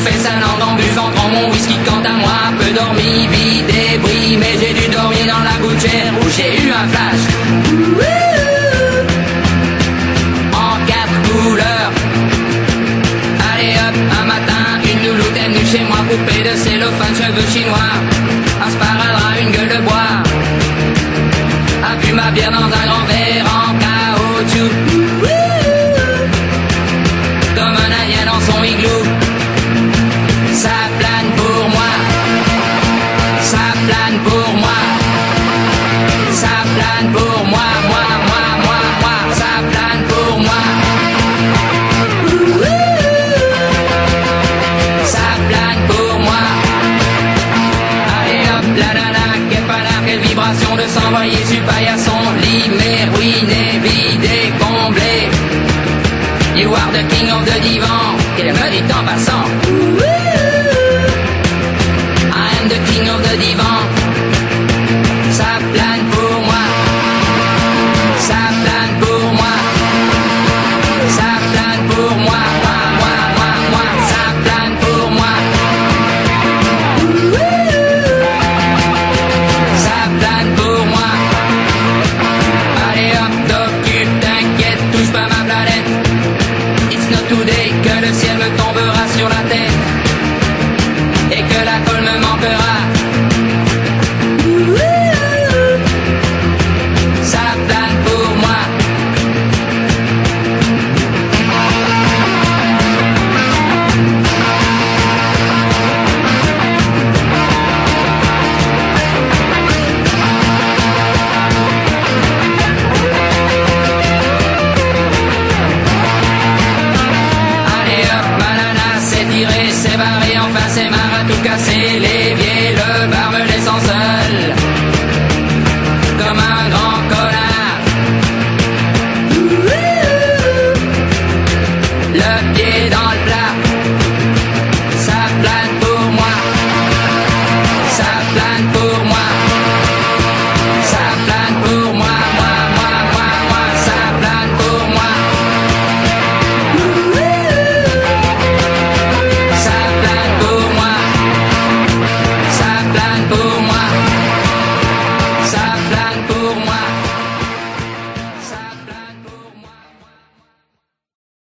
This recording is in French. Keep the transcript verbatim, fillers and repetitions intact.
fait sa langue en buvant grand mon whisky. Quant à moi, peu dormi, vide et bris, mais j'ai dû dormir dans la gouttière où j'ai eu un flash. En quatre couleurs. Allez hop, un matin, une louloute est venue chez moi, poupée de cellophane, cheveux chinois, un sparadrap, une gueule de bois, a bu ma bière dans un grand verre en caoutchouc, comme un indien dans son igloo. Ça plane pour moi, ça plane pour moi, ça plane pour moi, moi, moi, moi, moi, ça plane pour moi. Ça plane pour moi. Allez hop, la nana, quelle panard, quelle vibration de s'envoyer sur paillasson, limé, ruiné, vidé, comblé. You are the king of the divan, qu'elle me dit en passant. I am the king of the divan. Ça plane pour moi. Ça plane pour moi. Ça plane pour moi. Moi, moi, moi, moi. Ça plane pour moi. Ça plane pour moi. Allez hop, t'occupe, t'inquiète, touche pas ma planète. It's not today que le ciel me tombera sur la tête et que la colle me manquera. Ça plane pour moi. Allez hop, ma nana s'est tirée, s'est barrée, enfin c'est marre à tout casser. L'évier, le bar me laissant seul, comme un grand connard. Le pied dans le